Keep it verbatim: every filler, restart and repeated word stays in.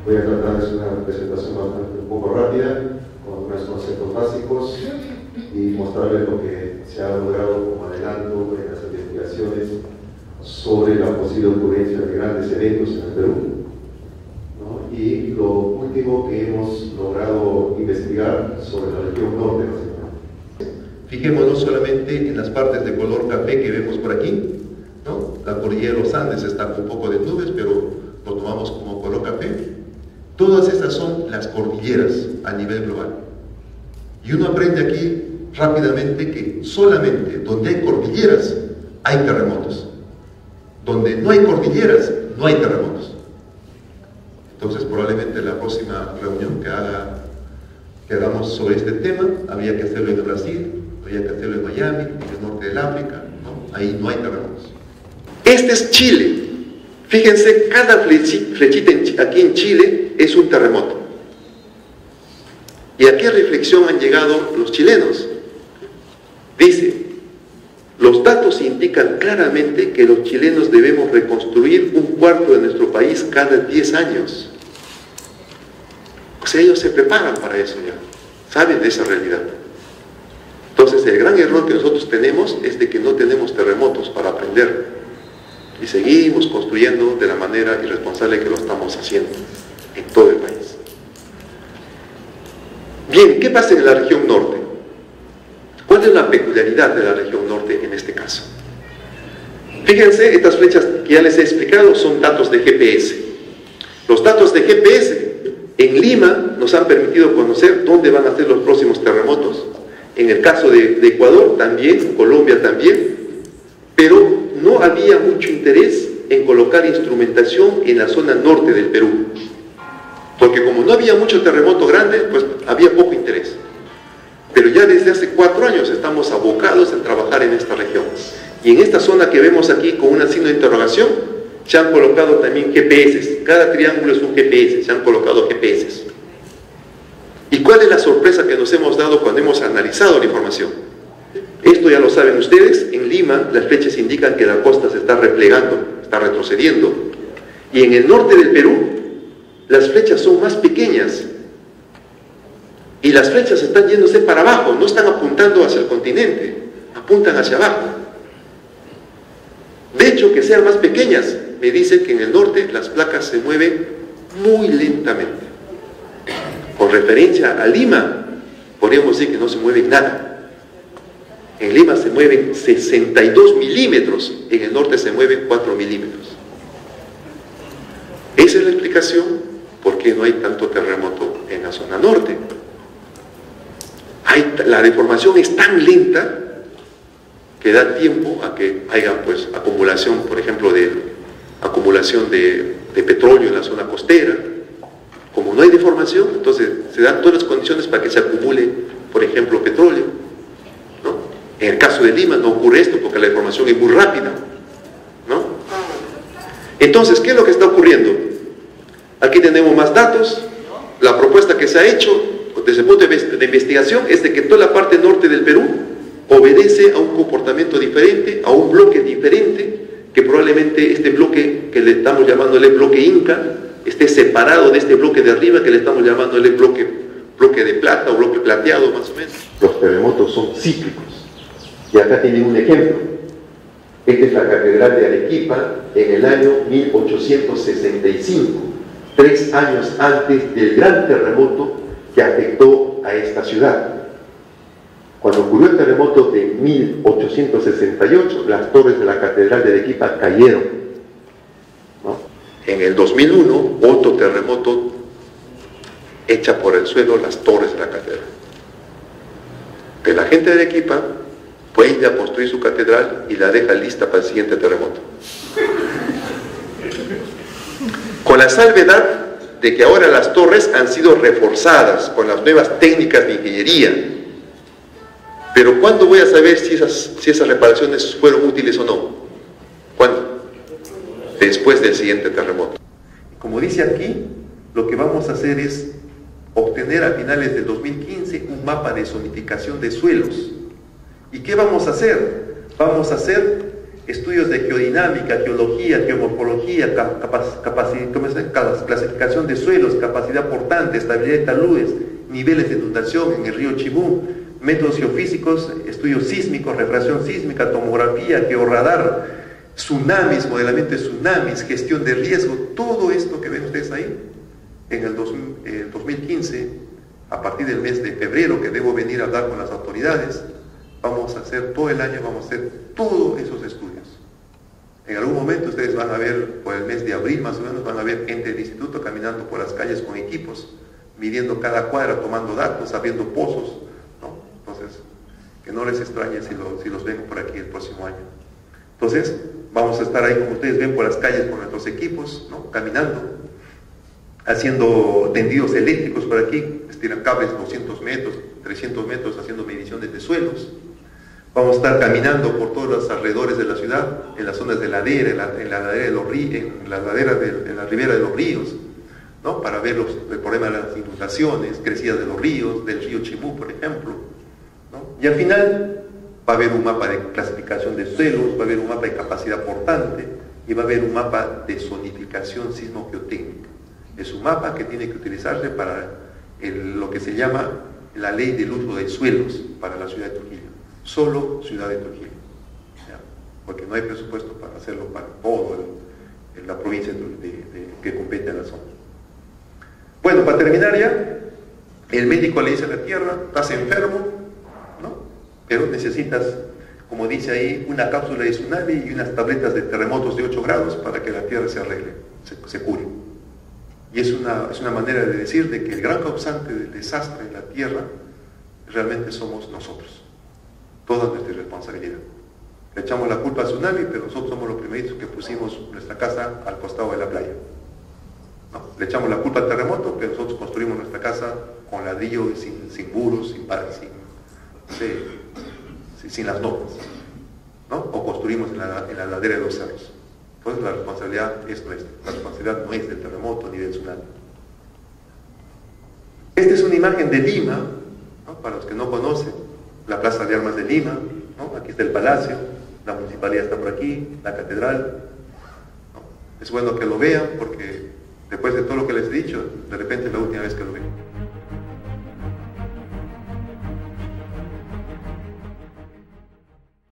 Voy a tratar de hacer una presentación bastante un poco rápida, con unos conceptos básicos y mostrarles lo que se ha logrado como adelanto en las investigaciones sobre la posible ocurrencia de grandes eventos en el Perú, ¿no? Y lo último que hemos logrado investigar sobre la región norte, básicamente. Fijémonos solamente en las partes de color café que vemos por aquí, ¿no? La cordillera de los Andes está con un poco de nubes, pero lo tomamos como color café. Todas estas son las cordilleras a nivel global. Y uno aprende aquí rápidamente que solamente donde hay cordilleras hay terremotos. Donde no hay cordilleras, no hay terremotos. Entonces, probablemente la próxima reunión que, haga, que hagamos sobre este tema, habría que hacerlo en Brasil, habría que hacerlo en Miami, en el norte del África, ¿no? Ahí no hay terremotos. Este es Chile. Fíjense, cada flechita aquí en Chile es un terremoto. ¿Y a qué reflexión han llegado los chilenos? Dice, los datos indican claramente que los chilenos debemos reconstruir un cuarto de nuestro país cada diez años. O sea, ellos se preparan para eso ya, saben de esa realidad. Entonces, el gran error que nosotros tenemos es de que no tenemos terremotos para aprender. Y seguimos construyendo de la manera irresponsable que lo estamos haciendo en todo el país. Bien, ¿qué pasa en la región norte? ¿Cuál es la peculiaridad de la región norte en este caso? Fíjense, estas flechas que ya les he explicado son datos de G P S. Los datos de G P S en Lima nos han permitido conocer dónde van a ser los próximos terremotos. En el caso de, de Ecuador también, Colombia también, pero no había mucho interés en colocar instrumentación en la zona norte del Perú, porque como no había mucho terremoto grande, pues había poco interés. Pero ya desde hace cuatro años estamos abocados en trabajar en esta región. Y en esta zona que vemos aquí con un signo de interrogación, se han colocado también G P S. Cada triángulo es un G P S, se han colocado G P S. ¿Y cuál es la sorpresa que nos hemos dado cuando hemos analizado la información? Esto ya lo saben ustedes, en Lima las flechas indican que la costa se está replegando, está retrocediendo. Y en el norte del Perú, las flechas son más pequeñas. Y las flechas están yéndose para abajo, no están apuntando hacia el continente, apuntan hacia abajo. De hecho, que sean más pequeñas, me dice que en el norte las placas se mueven muy lentamente. Con referencia a Lima, podríamos decir que no se mueve nada. En Lima se mueven sesenta y dos milímetros, en el norte se mueven cuatro milímetros. Esa es la explicación por qué no hay tanto terremoto en la zona norte. Hay, la deformación es tan lenta que da tiempo a que haya pues acumulación, por ejemplo, de acumulación de, de petróleo en la zona costera. Como no hay deformación, entonces se dan todas las condiciones para que se acumule, por ejemplo, petróleo. En el caso de Lima no ocurre esto porque la deformación es muy rápida, ¿no? Entonces, ¿qué es lo que está ocurriendo? Aquí tenemos más datos. La propuesta que se ha hecho desde el punto de investigación es de que toda la parte norte del Perú obedece a un comportamiento diferente, a un bloque diferente, que probablemente este bloque que le estamos llamándole bloque Inca esté separado de este bloque de arriba que le estamos llamándole bloque, bloque de plata o bloque plateado más o menos. Los terremotos son cíclicos. Y acá tienen un ejemplo. Esta es la Catedral de Arequipa en el año mil ochocientos sesenta y cinco, tres años antes del gran terremoto que afectó a esta ciudad. Cuando ocurrió el terremoto de mil ochocientos sesenta y ocho, las torres de la Catedral de Arequipa cayeron, ¿no? En el dos mil uno, otro terremoto echa por el suelo las torres de la catedral. Pero la gente de Arequipa puede ir a construir su catedral y la deja lista para el siguiente terremoto. Con la salvedad de que ahora las torres han sido reforzadas con las nuevas técnicas de ingeniería. Pero ¿cuándo voy a saber si esas, si esas reparaciones fueron útiles o no? ¿Cuándo? Después del siguiente terremoto. Como dice aquí, lo que vamos a hacer es obtener a finales del dos mil quince un mapa de zonificación de suelos. ¿Y qué vamos a hacer? Vamos a hacer estudios de geodinámica, geología, geomorfología, capac capacidad, ¿cómo se llama? Clasificación de suelos, capacidad portante, estabilidad de taludes, niveles de inundación en el río Chibú, métodos geofísicos, estudios sísmicos, refracción sísmica, tomografía, georradar, tsunamis, modelamiento de tsunamis, gestión de riesgo, todo esto que ven ustedes ahí, en el dos, eh, dos mil quince, a partir del mes de febrero, que debo venir a hablar con las autoridades, vamos a hacer todo el año, vamos a hacer todos esos estudios. En algún momento ustedes van a ver, por el mes de abril más o menos, van a ver gente del instituto caminando por las calles con equipos, midiendo cada cuadra, tomando datos, abriendo pozos, ¿no? Entonces, que no les extrañe si, lo, si los ven por aquí el próximo año. Entonces, vamos a estar ahí, como ustedes ven, por las calles con nuestros equipos, ¿no? Caminando, haciendo tendidos eléctricos por aquí, estiran cables doscientos metros, trescientos metros, haciendo mediciones de suelos. Vamos a estar caminando por todos los alrededores de la ciudad, en las zonas de ladera, en la, en la ladera de los ríos, en la ladera de, en la ribera de los ríos, ¿no? Para ver los, el problema de las inundaciones, crecidas de los ríos, del río Chibú, por ejemplo, ¿no? Y al final va a haber un mapa de clasificación de suelos, va a haber un mapa de capacidad portante y va a haber un mapa de zonificación sismo-geotécnica. Es un mapa que tiene que utilizarse para el, lo que se llama la ley del uso de suelos para la ciudad de Trujillo. Solo ciudad de Trujillo, ¿ya? Porque no hay presupuesto para hacerlo para toda la provincia de, de, de, que compete a la zona. Bueno, para terminar ya, el médico le dice a la tierra, estás enfermo, ¿no? Pero necesitas, como dice ahí, una cápsula de tsunami y unas tabletas de terremotos de ocho grados para que la tierra se arregle, se, se cure. Y es una, es una manera de decir de que el gran causante del desastre en la tierra realmente somos nosotros. Toda nuestra responsabilidad. Le echamos la culpa al tsunami, pero nosotros somos los primeritos que pusimos nuestra casa al costado de la playa. No, le echamos la culpa al terremoto, pero nosotros construimos nuestra casa con ladrillo y sin, sin muros, sin paredes, sin, sin, sin las notas, ¿no? O construimos en la, en la ladera de los cerros. Entonces la responsabilidad es nuestra, la responsabilidad no es del terremoto ni del tsunami. Esta es una imagen de Lima, ¿no? Para los que no conocen, la Plaza de Armas de Lima, ¿no? Aquí está el palacio, la municipalidad está por aquí, la catedral, ¿no? Es bueno que lo vean porque después de todo lo que les he dicho, de repente es la última vez que lo ven.